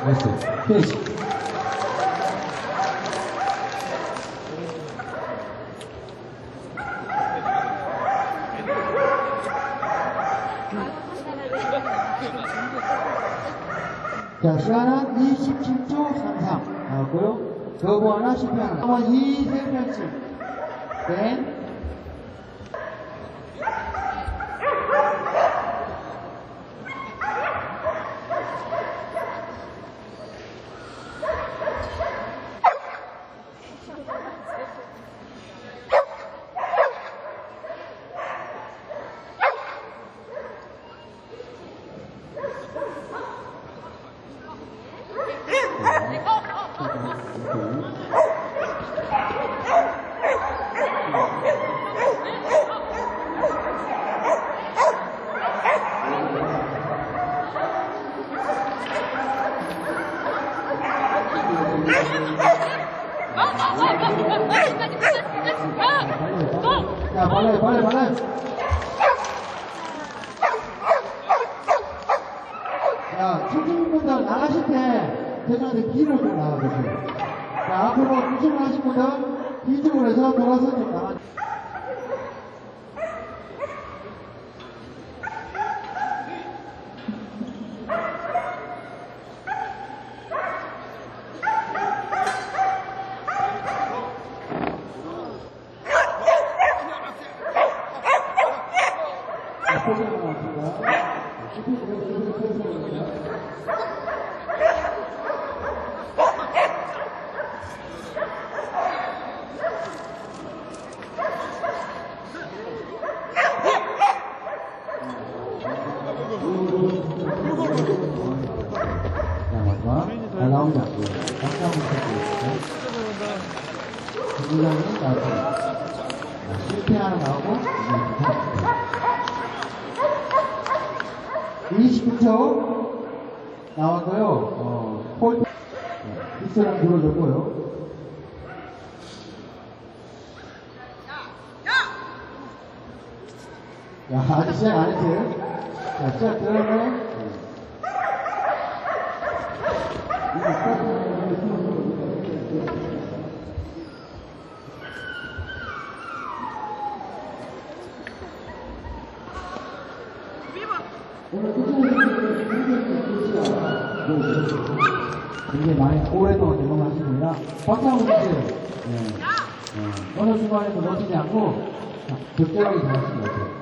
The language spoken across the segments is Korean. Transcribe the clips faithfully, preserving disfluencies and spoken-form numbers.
됐어요. 피니시. 자, 시간은 이십칠 초 삼십삼 나왔고요. 거부 하나, 실패 하나. 한번 이 세 펼치. 땡. 자, 빨리, 빨리, 빨리. 자, 초중분들 나가실 때, 대중한테 길을 좀 나가주세요. 자, 앞으로 구심을 하신 분들, 뒤쪽으로 해서 돌아서 좀 나가. 잘 나온다. 박수 한번 쳐주세요. 굉장히 나왔습니다. 실패 하나 나오고, 이십구 초 나왔고요. 어, 폴, 빗소랑 들어줬고요. 야, 아직 시작 안 했어요? 자, 시작 들어가면, 굉장히 많이 오랫동안 경험하시고요. 박수 한번 주세요. 네. 네. 어느 순간에도 놓치지 않고 적절하게 잘하신 것 같아요.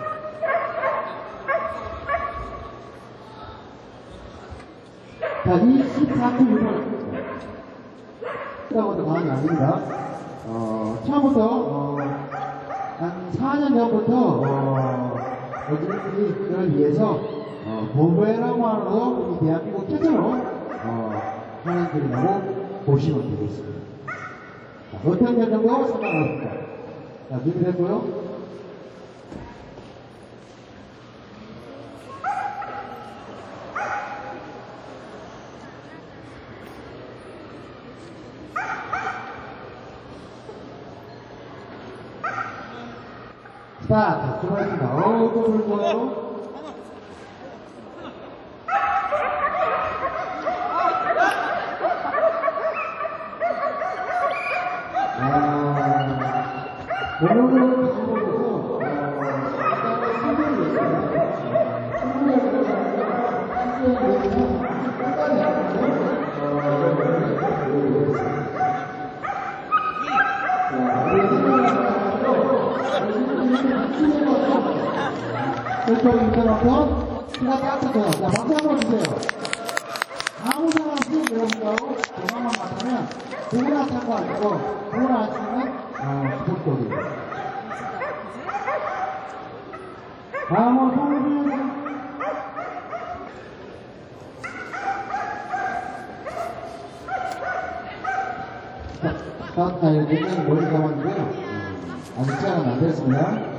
자, 이십사 초 육 분. 라고도 과언이 아닙니다. 어, 처음부터, 어, 한 사 년 전부터, 어, 어린이들을 위해서, 어, 보배라고만으로 이 대한민국 최초로, 어, 하는 그림이라고 보시면 되겠습니다. 자, 어떤 결정도 상관없습니다. 자, 준비됐고요. 스타트! 수고하셨습니다. 어우, 또 불고요. 오늘은 방법에서, 결정이 있어서 키가 작아져요. 자, 박수 한번 주세요. 아무 상관 없이 여러분들하고 조망만 맡으면 누구나 참고하시고 누구나 할 수 있는 어, 스포츠입니다. 다음은 송준 스타트 타일 굉장히 멀리 가봤는데요. 아직 시작은 안 됐습니다.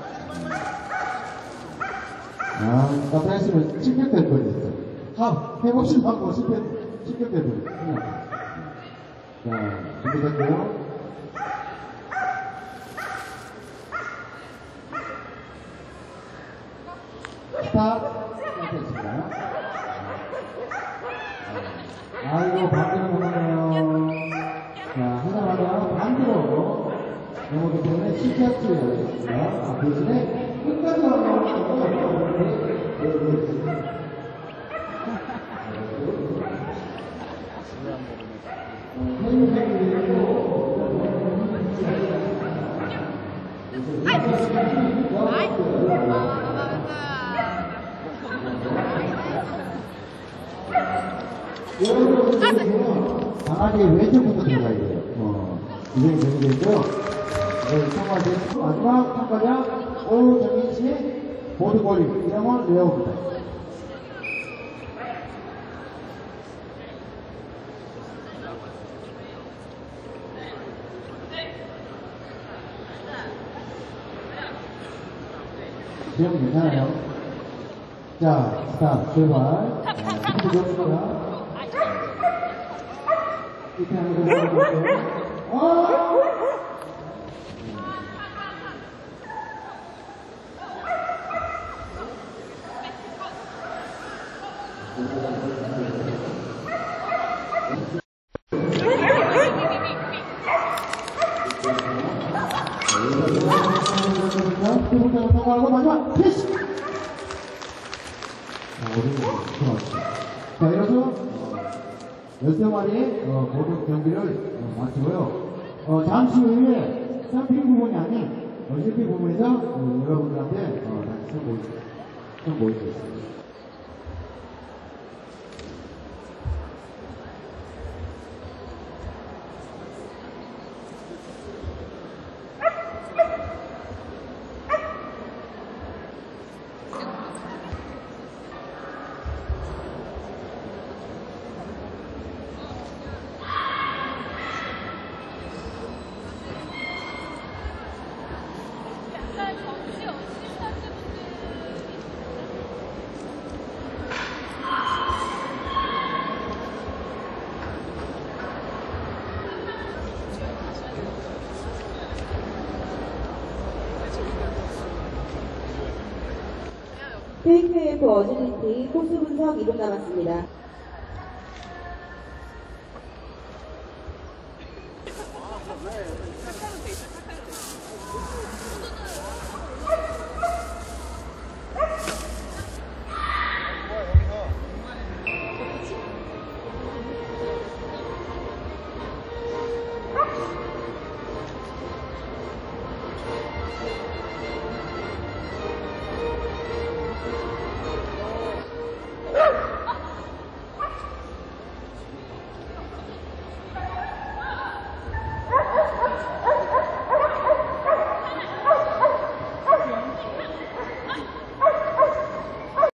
아, 아까 했으면 실격될 뻔했어. 하, 해보시면 뭐 실격, 실격될 뻔했어. 자, 준비됐고요. 스타트, 스타트 했습니다. 아이고, 반대로 보네요. 자, 하자마자 반대로 넘어오기 때문에 쉽지 않습니다. 아, 대신에 끝까지 올라오는 거 여러분들은 강하게 왼쪽부터 들어가야 돼요. 어, 이게 정리되죠? 네, 참가자는 마지막 참가자 오정인 씨 보드볼링 이름을 외웁니다. 지금 괜찮아요? 자, 스탑, 출발. 스피드 좋습니다. 이렇게 하는 거 보여주세요. 어! 성공하고 마지막 피스! 자, 이래서 열세 마리의 어, 모든 경기를 어, 마치고요. 어, 잠시 후에 점핑 부분이 아닌 어, 실패 부분에서 어, 여러분들한테 어, 다시 좀 보여드리겠습니다. 케이케이에프 어질리티 코스 분석 이 분 남았습니다.